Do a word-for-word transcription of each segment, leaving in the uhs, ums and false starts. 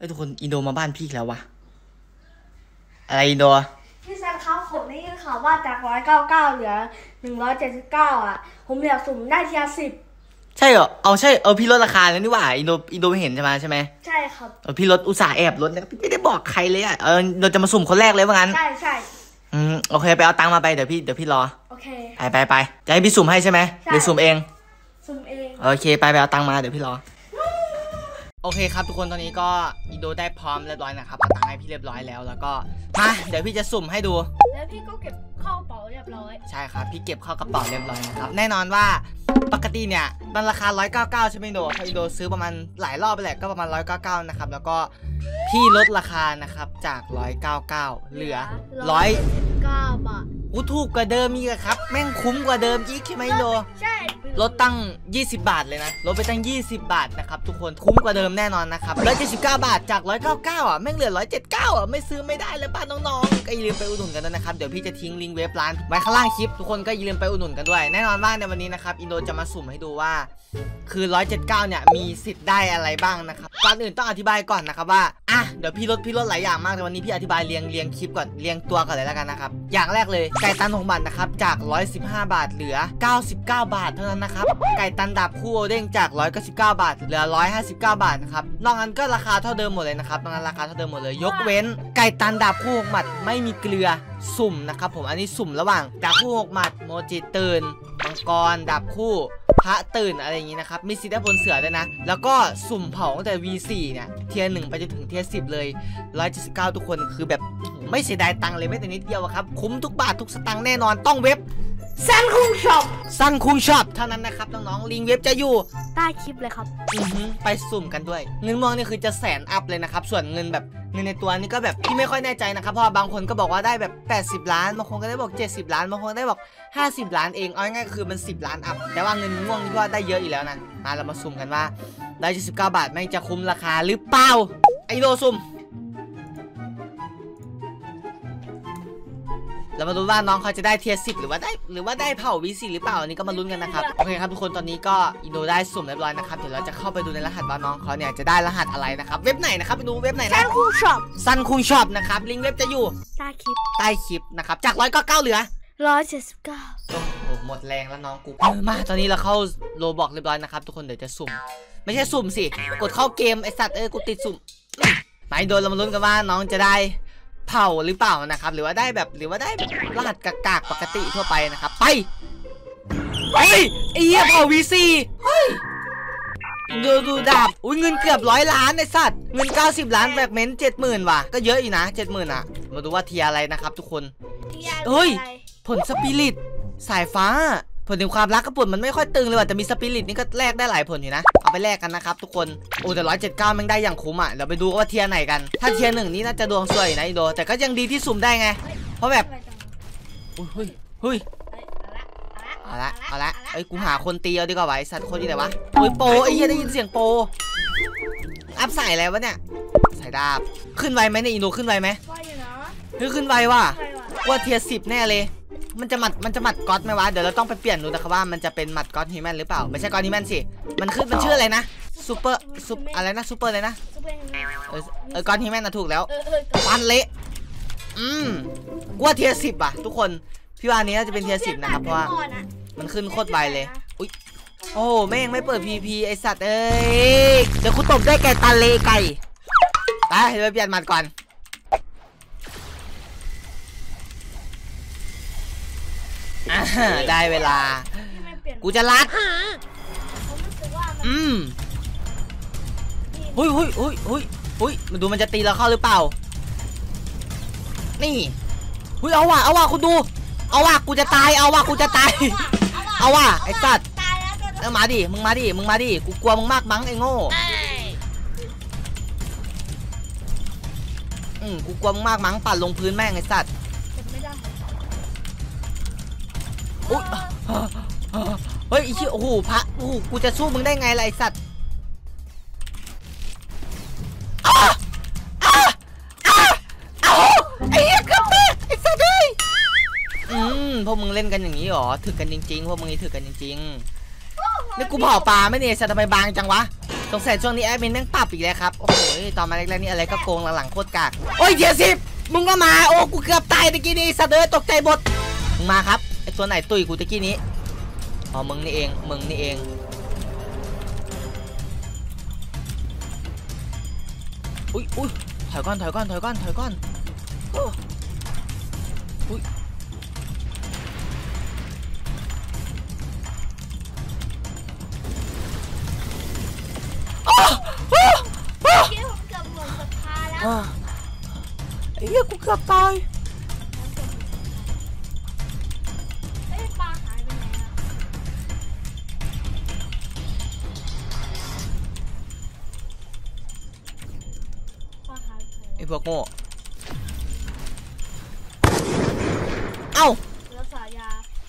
อ้ทุกคนอินโดมาบ้านพี่แล้ววะอะไรอินโดพี่ซันครับผมได้ยินข่าวว่าจากร้อยเก้าเก้าเหลือหนึ่งร้อยเจ็ดสิบเก้าอ่ะผมอยากสุ่มได้ทีละสิบใช่เหรอเอาใช่เออพี่ลดราคาแล้วนี่ว่าอินโดอินโดไม่เห็นใช่ไหมใช่ไหมใช่ครับเออพี่ลดอุตส่าห์แอบลดนะพี่ไม่ได้บอกใครเลยอ่ะเออเราจะมาสุ่มคนแรกเลยว่างั้นใช่ใช่อืมโอเคไปเอาตังค์มาไปเดี๋ยวพี่เดี๋ยวพี่รอโอเคไปไปไปจะให้พี่สุ่มให้ใช่ไหมหรือสุ่มเองสุ่มเองโอเคไปไปเอาตังค์มาเดี๋ยวพี่รอโอเคครับทุกคนตอนนี้ก็อินโดได้พร้อมเรียบร้อยนะครับเอาตังค์ให้พี่เรียบร้อยแล้วแล้วก็มาเดี๋ยวพี่จะสุ่มให้ดูแล้วพี่ก็เก็บเข้ากระเป๋าเรียบร้อยใช่ครับพี่เก็บเข้ากระเป๋าเรียบร้อยนะครับแน่นอนว่าปกติเนี่ยมันราคาหนึ่งร้อยเก้าสิบเก้าใช่ไหมอินโดถ้าอินโดซื้อประมาณหลายรอบไปแหละก็ประมาณหนึ่งร้อยเก้าสิบเก้านะครับแล้วก็พี่ลดราคานะครับจากหนึ่งร้อยเก้าสิบเก้าเหลือหนึ่งร้อยเก้าบาทอู้ถูกกว่าเดิมอีกครับแม่งคุ้มกว่าเดิมอีกใช่ไหมอินโดใช่ลดตั้งยี่สิบบาทเลยนะลดไปตั้งยี่สิบบาทนะครับทุกคนคุ้มกว่าเดิมแน่นอนนะครับหนึ่งร้อยเจ็ดสิบเก้าบาทจากหนึ่งร้อยเก้าสิบเก้าอ่ะแม่งเหลือหนึ่งร้อยเจ็ดสิบเก้าอ่ะไม่ซื้อไม่ได้เลยป้าน้องๆก็อย่าลืมไปอุดหนุนกันด้วยนะครับเดี๋ยวพี่จะทิ้งลิงก์เว็บร้านไว้ข้างล่างคลิปทุกคนก็อย่าลืมไปอุดหนุนกันด้วยแน่นอนว่าในวันนี้นะครับอินโดจะมาสุ่มให้ดูว่าคือหนึ่งร้อยเจ็ดสิบเก้าเนี่ยมีสิทธิ์ได้อะไรบ้างนะครับก่อนอื่นต้องอธิบายก่อนนะครับว่าอ่ะเดี๋ยวพี่ลดพี่ลดหลายอย่างมากแต่วันนี้พี่อธิบายเรียงเรียงคลิปก่อนเรียงตัวก่อนเลยแล้วกันนะครับอย่างแรกเลยไก่ตันหกบาทนะครับจากหนึ่งร้อยสิบห้าบาทเหลือเก้าสิบเก้าบาทเท่านั้นนะครับไก่ตันดาบคู่โอเด้งจากหนึ่งร้อยเก้าสิบเก้าบาทเหลือหนึ่งร้อยห้าสิบเก้าบาทนะครับนอกนั้นก็ราคาเท่าเดิมหมดเลยนะครับนอกนั้นราคาเท่าเดิมหมดเลยยกเว้นไก่ตันดาบคู่หกหมัดไม่มีเกลือสุ่มนะครับผมอันนี้สุ่มระหว่างดาบคู่หกหมัดโมจิตื่นมังกรดาบคู่พระตื่นอะไรอย่างนี้นะครับมีสิทธิ์ได้บนเสือด้วยนะแล้วก็สุ่มเผาตั้งแต่ วี สี่ เนี่ยเทียร์หนึ่งไปจนถึงเทียร์สิบเลยหนึ่งร้อยเจ็ดสิบเก้าทุกคนคือแบบไม่เสียดายตังค์เลยแม้แต่นิดเดียวครับคุ้มทุกบาททุกสตางค์แน่นอนต้องเว็บซันคุงช็อปซันคุงช็อปเท่านั้นนะครับน้องๆลิงก์เว็บจะอยู่ใต้คลิปเลยครับอือฮึไปสุ่มกันด้วยเงินม่วงนี่คือจะแสนอัพเลยนะครับส่วนเงินแบบเงินในตัวนี่ก็แบบพี่ไม่ค่อยแน่ใจนะครับเพราะบางคนก็บอกว่าได้แบบแปดสิบล้านบางคนก็ได้บอกเจ็ดสิบล้านบางคนได้บอกห้าสิบล้านเองเอาง่ายๆคือมันสิบล้านอัพแต่ว่าเงินม่วงนี่ก็ได้เยอะอีกแล้วนะมาเรามาสุ่มกันว่าหนึ่งร้อยเจ็ดสิบเก้าบาทแม่งจะคุ้มราคาหรือเปล่าไอโดสุ่มเรามาดูว่าน้องเขาจะได้เทียร์สิบหรือว่าได้หรือว่าได้เผ่า วี สี่ หรือเปล่าอันนี้ก็มาลุ้นกันนะครับโอเคครับทุกคนตอนนี้ก็อินโดได้สุ่มเรียบร้อยนะครับเดี๋ยวเราจะเข้าไปดูในรหัสว่าน้องเขาเนี่ยจะได้รหัสอะไรนะครับเว็บไหนนะครับไปดูเว็บไหนนะซันคุงช็อปซันคุงช็อปนะครับลิงก์เว็บจะอยู่ใต้คลิปใต้คลิปนะครับจากหนึ่งร้อยเก้าสิบเก้าเหลือหนึ่งร้อยเจ็ดสิบเก้าโอ้โหหมดแรงแล้วน้องกูเออมาตอนนี้เราเข้าโลบอกเรียบร้อยนะครับทุกคนเดี๋ยวจะสุ่มไม่ใช่สุ่มสิกดเข้าเกมไอสัตว์เออกูติดสุ่มมาอินโดเรามาลุ้นกันว่าน้องจะได้เผาหรือเปล่านะครับหรือว่าได้แบบหรือว่าได้แบบรหัสกากๆปกติทั่วไปนะครับไปเฮ้ยไอ้เหี้ยเผา วี สี่ เฮ้ยดูดูดาบอุ้ยเงินเกือบร้อยล้านไอ้สัตว์เงินเก้าสิบล้านแบกเมนต์เจ็ดหมื่นว่ะก็เยอะอีกนะเจ็ดหมื่นอ่ะมาดูว่าเทียอะไรนะครับทุกคนเฮ้ยผลสปิริตสายฟ้าผลถึงความรักกับผลมันไม่ค่อยตึงเลยว่ะแต่มีสปิริตนี่ก็แลกได้หลายผลอยู่นะเอาไปแลกกันนะครับทุกคนโอ้แต่ร้อยเจ็ดเก้ามันได้อย่างคุ้มอ่ะเดี๋ยวไปดูว่าเทียไหนกันถ้าเทียหนึ่งนี่น่าจะดวงสวยนะอิโดแต่ก็ยังดีที่สุ่มได้ไงเพราะแบบเฮ้ยเฮ้ยเอาละเอาละไอ้กูหาคนตีเอาดีกว่าไอ้สัตว์คนที่ไหนวะโอ้ยโปไอ้เหี้ยได้ยินเสียงโปอัพใส่อะไรวะเนี่ยใส่ดาบขึ้นไวไหมเนี่ยอิโดขึ้นไวไหมคือขึ้นไวว่ะว่าเทียสิบแน่เลยมันจะหมัดมันจะหมัดก๊อตไหมวะเดี๋ยวเราต้องไปเปลี่ยนดูนะครับว่ามันจะเป็นหมัดก๊อตฮิแมนหรือเปล่าไม่ใช่ก๊อตฮิแมนสิมันคือมันชื่ออะไรนะซูเปอร์ซูอะไรนะซูเปอร์เลยนะเออเออก๊อตฮิแมนนะถูกแล้วฟันเละอืมกว่าเทียสิบอ่ะทุกคนพี่ว่านี้น่าจะเป็นเทียสิบนะครับเพราะว่ามันขึ้นโคตรไวเลยอุ้ยโอ้แม่งไม่เปิด พี พี ไอสัตว์เอ้ยเดี๋ยวคุณตบได้ไก่ตาเลไก่ไปเดี๋ยวไปเปลี่ยนหมัดก่อนได้เวลากูจะรัดอืมหุยหุยหุยหุยหุยมาดูมันจะตีเราเข้าหรือเปล่านี่หุยเอาว่ะเอาว่ะคุณดูเอาว่ะกูจะตายเอาว่ะกูจะตายเอาว่ะไอ้สัตว์เอามาดิมึงมาดิมึงมาดิกูกลัวมึงมากมั้งไอ้โง่อืมกูกลัวมึงมากมั้งปั่นลงพื้นแม่งไอ้สัตว์อุ๊ยเฮ้ยอีโอ้โหพระโอ้โหกูจะสู้มึงได้ไงล่ะไอสัตว์ไอ้เหี้ยกระเบิดไอสัตว์เอ้ยอืมพวกมึงเล่นกันอย่างนี้หรอถึกกันจริงๆพวกมึงนี่ถึกกันจริงๆนี่กูเผาปลาไม่เนี่ยสัตว์ทำไมบางจังวะสงสัยช่วงนี้แอดมินแม่งปรับอีกแล้วครับโอ้โหตอนมาแรกๆนี่อะไรก็โกงหลังๆโคตรกากโอ้ยเทียสิบมึงก็มาโอ้กูเกือบตายตะกี้นี้สัตว์เอ้ยตกใจหมดมึงมาครับไอตัวไหนตุยกูตะกี้นี้อ๋อมึงนี่เองมึงนี่เองอุ้ยอุ้ยถอยก้อนถอยก้อนถอยก้อนถอยก้อนอุ้ยไอ้เหี้ยกูเกือบตายไอ้พวกโง่เอ้ารักษายา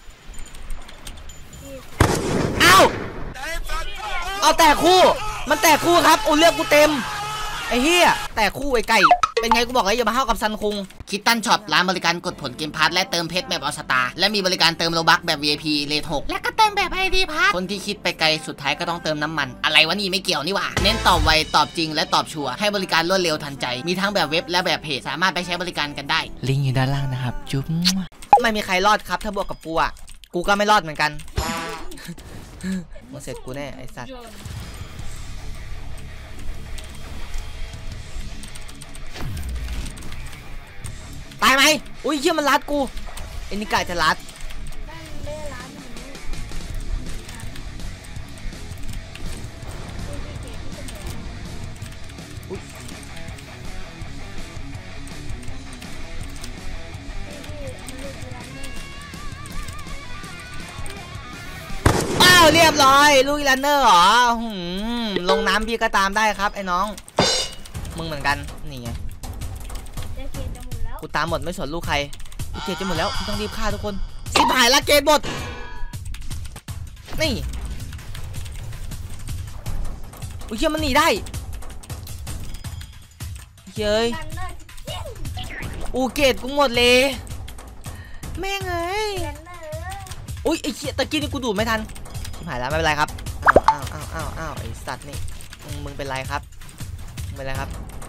เอ้าเอาแต่คู่มันแต่คู่ครับโอ้เลือกกูเต็มไอ้เหี้ยแต่คู่ไอ้ไก่เป็นไงกูบอกเลยอย่ามาห้าวกับซันคุงคิดตันช็อปร้านบริการกดผลเกมพาร์ทและเติมเพชรแบบออสตาและมีบริการเติมโลบัคแบบ วี ไอ พี เลทหกและก็เติมแบบ ไอ ดี พาร์ทคนที่คิดไปไกลสุดท้ายก็ต้องเติมน้ำมันอะไรวะนี่ไม่เกี่ยวนี่หว่าเน้นตอบไวตอบจริงและตอบชัวร์ให้บริการรวดเร็วทันใจมีทั้งแบบเว็บและแบบเพจสามารถไปใช้บริการกันได้ลิงก์อยู่ด้านล่างนะครับจุ๊บไม่มีใครรอดครับถ้าบวกกับกูอ่ะกูก็ไม่รอดเหมือนกันมึงเสร็จกูแน่ไอ้สัตว์ตายไหมอุ้ยเชี่ยมันรัดกูไอ้นี่กะจะรัดอ้าวเรียบร้อยลูกลันเนอร์เหรอลงน้ำพี่ก็ตามได้ครับไอ้น้องมึงเหมือนกันนี่ไงกูตามหมดไม่สนลูกใครกูเกตจะหมดแล้วต้องรีบฆ่าทุกคนสิบหายละเกตหมดนี่อุ้ยเชื่อมันหนีได้เย้ยอูเกตกูหมดเลยแม่งเอ้ยอุ้ยไอ้เชี่ยตะกี้นี่กูดูดไม่ทันสิบหายแล้วไม่เป็นไรครับอ้าวอ้าวอ้าวอ้าวไอ้สัตว์นี่มึงเป็นไรครับมึงเป็นไรครับ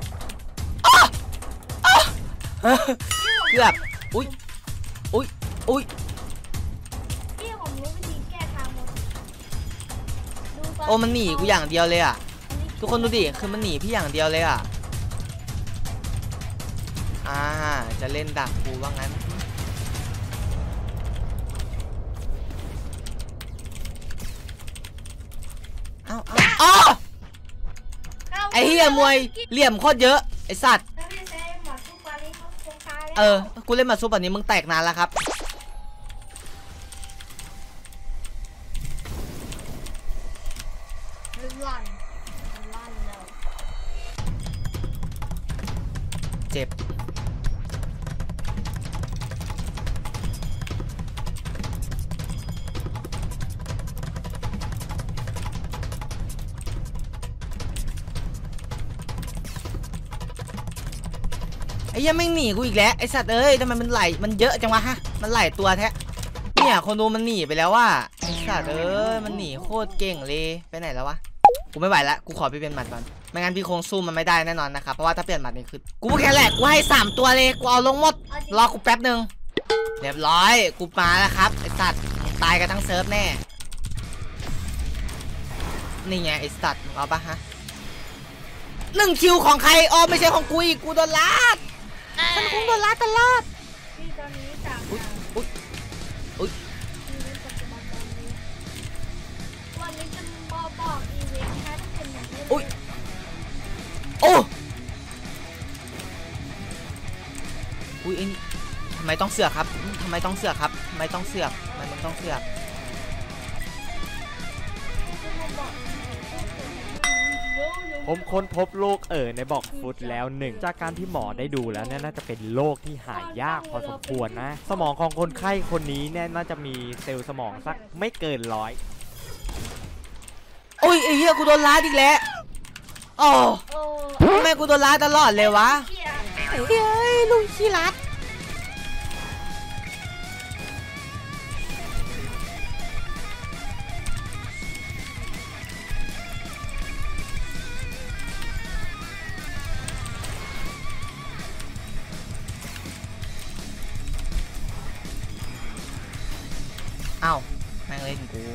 เกือบอุ้ยอุ้ยอุ้ยพี่ผมรู้วิธีแก้ทางหมดโอ้มันหนีกูอย่างเดียวเลยอ่ะทุกคนดูดิคือมันหนีพี่อย่างเดียวเลยอ่ะอ่าจะเล่นดักกูว่างั้นเอ้าเอ้าอ๋อไอ้เหี้ยมวยเหลี่ยมโคตรเยอะไอ้สัตว์เออกูเล่นมาซุปแบบนี้มึงแตกนานแล้วครับเจ็บไอ้ยังไม่หนีกูอีกแล้วไอ้สัตว์เอ้ยทำไมมันไหลมันเยอะจังวะฮะมันไหลตัวแท้เนี่ยคนดูมันหนีไปแล้วว่าไอ้สัตว์เอ้ยมันหนีโคตรเก่งเลยไปไหนแล้ววะกูไม่ไหวแล้วกูขอไปเปลี่ยนหมัดก่อนไม่งั้นพี่คงสู้มันไม่ได้แน่นอนนะครับเพราะว่าถ้าเปลี่ยนหมัดนี่คือกูแค่แหลกกูให้สามตัวเลยกูเอาลงหมดรอกูแป๊บนึงเรียบร้อยกูมาแล้วครับไอ้สัตว์ตายกันทั้งเซิร์ฟแน่นี่ไงไอ้สัตว์เอาปะฮะหนึ่งคิวของใครอ๋อไม่ใช่ของกูอีกกูโดนลาดฉันคงโดนลาดตลอดอุ๊ยอุ๊ยอุ๊ยอุ๊ยโอ้อุ๊ยทำไมต้องเสือกครับทำไมต้องเสือกครับทำไมต้องเสือกทำไมมึงต้องเสือกผมค้นพบโรคเอ่อในบอกฟุตแล้วหนึ่งจากการที่หมอได้ดูแล้วเนี่ยน่าจะเป็นโรคที่หายากพอสมควรนะสมองของคนไข้คนนี้เนี่ยน่าจะมีเซลล์สมองสักไม่เกินร้อยโอ้ยไอ้เหี้ยกูโดนล้าอีกแล้วโอ้ทำไมกูโดนล้าตลอดเลยวะไอ้เหี้ยลุงขี้รัดอ้าวแม่งเล่นกู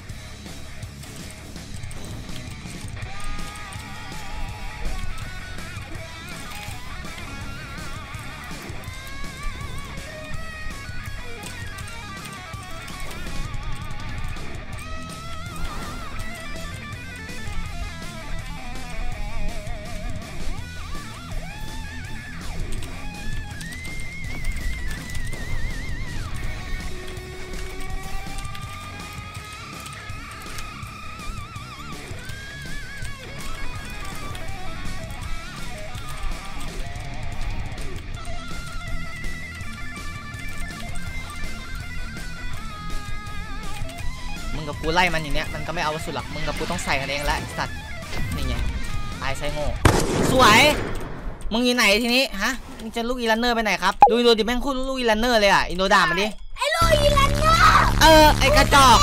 มึงกับกูไล่มันอย่างเนี้ยมันก็ไม่เอาสุดหรอกมึงกับกูต้องใส่กันเองแหละสัตว์นี่ไงตายไซโง่สวยมึงอยู่ไหนทีนี้ฮะมึงจะลูกอีลันเนอร์ไปไหนครับดูดูดิแม่งคู่ลูกอีลันเนอร์เลยอ่ะอินโดด่ามันดิไอ้ลูกอีลันเนอร์เออไอ้กระจอก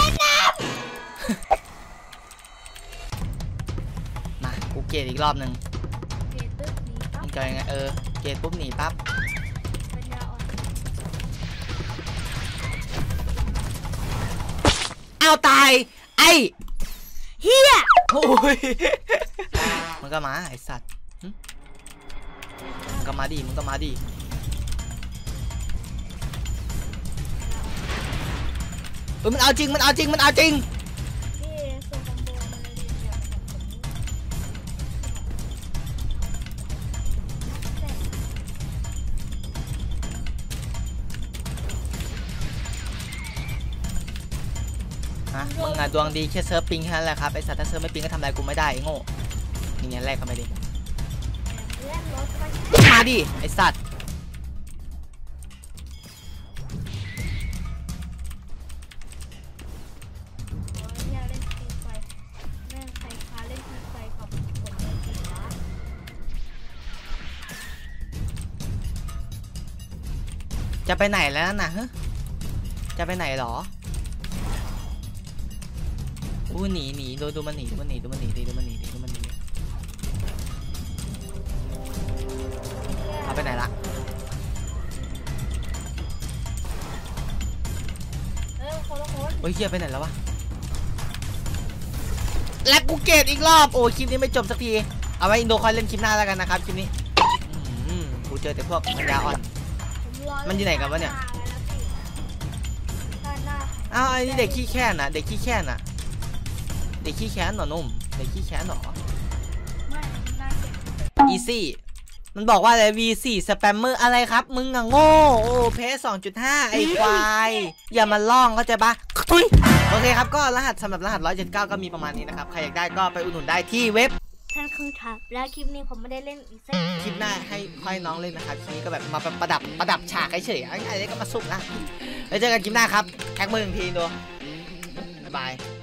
มากูเกตอีกรอบหนึ่งมึงจะยังไงเออเกตปุ๊บหนีปั๊บเอาตายไอ้เฮียโอ้ยมันก็มาไอ้สัตว์มันก็มาดิมันก็มาดิเออมันเอาจริงมันเอาจริงมันเอาจริงมึงอะดวงดีแค่เซิร์ฟปิงแค่นั้นแหละครับไอสัตว์ถ้าเซิร์ฟไม่ปิงก็ทำอะไรกูไม่ได้โง่อย่างเงี้ยแรกกันไปดิมาดิไอสัตว์จะไปไหนแล้วนะฮะจะไปไหนหรออู้หนีหนีดูดูมันหนีดูมันหนีดูมันหนีดูมันหนีดูมันหนีเอาไปไหนละโอ้ยเฮียไปไหนแล้ววะและกูเกตอีกรอบโอ้คลิปนี้ไม่จบสักทีเอาไว้อินโดคอยเล่นคลิปหน้าแล้วกันนะครับคลิปนี้กูเจอแต่พวกปัญญาอ่อนมันอยู่ไหนกันวะเนี่ยอ้าวไอ้นี่เด็กขี้แค้นน่ะเด็กขี้แค้นน่ะเด็กขี้แค้นหรอนุ่มเด็กขี้แค้นหรออีซี่มันบอกว่าอะไร วี โฟร์ สแปมเมอร์อะไรครับมึงอะโง่โอ้เพส สองจุดห้า ไอ้ควายอย่ามาล่องเข้าใจปะทุยโอเคครับก็รหัสสำหรับรหัสหนึ่งร้อยเจ็ดสิบเก้าก็มีประมาณนี้นะครับใครอยากได้ก็ไปอุดหนุนได้ที่เว็บท่านคือครับแล้วคลิปนี้ผมไม่ได้เล่นอีกสักคลิปหน้าให้ค่อยน้องเล่นนะครับคลิปนี้ก็แบบมาประดับประดับฉากเฉยๆอะไรก็มาสุ่มนะแล้วเจอกันคลิปหน้าครับแท็กมือหนึ่งทีดูบ๊ายบาย